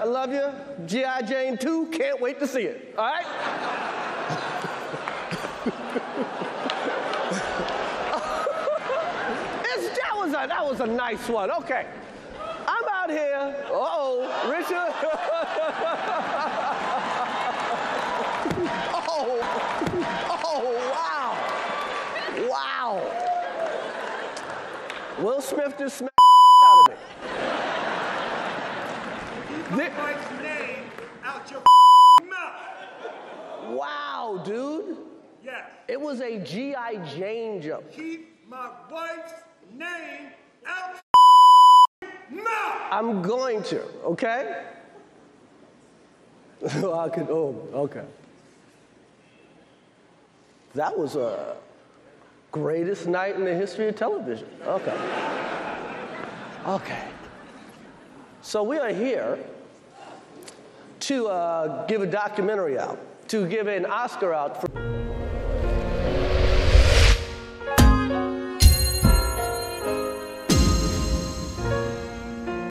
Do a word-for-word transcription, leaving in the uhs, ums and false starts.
I love you. G I Jane two, can't wait to see it. All right? it's, that, was a, that was a nice one. Okay. I'm out here. Uh-oh, Richard. oh, oh, wow. Wow. Will Smith just smacked out of me. Keep my wife's name out your mouth. Wow, dude. Yes. It was a G I Jane joke. Keep my wife's name out your mouth. I'm going to, okay? I could, oh, okay. That was a greatest night in the history of television. Okay. Okay. So we are here to uh, give a documentary out, to give an Oscar out for